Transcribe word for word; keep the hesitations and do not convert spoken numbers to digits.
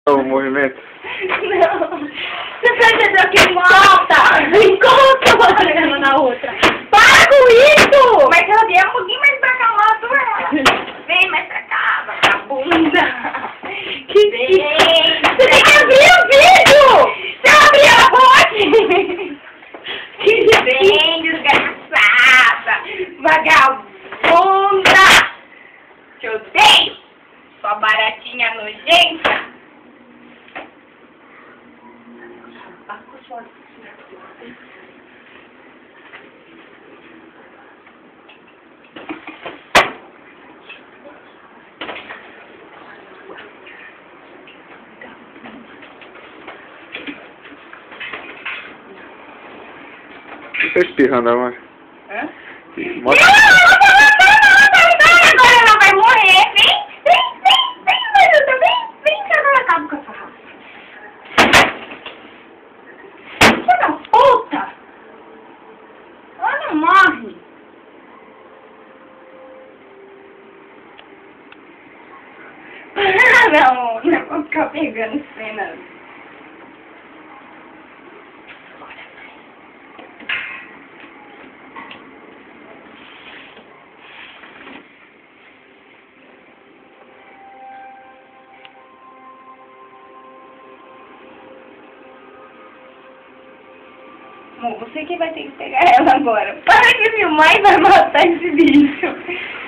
O movimento. Não. Você tá entendendo que volta? Encontra uma olhando na outra. Para com isso! Mas ela vier um pouquinho mais pra cá, lá, tu é. Vem mais pra cá, vagabunda. Que vem. Você tem que abrir o vídeo! Você abriu a boca! Que vem, desgraçada! Vagabunda! Te odeio! Sua baratinha nojenta! Você tá espirrando agora? Hã? Mostra. Agora ela vai morrer! Vem! Vem! Vem! Vem, Marilda! Vem! Vem que eu não acabo com essa raça! Filha da puta! Ela não morre! Ah, não! Não vou ficar pegando cenas. Bom, você que vai ter que pegar ela agora. Para de filmar e vai matar esse bicho.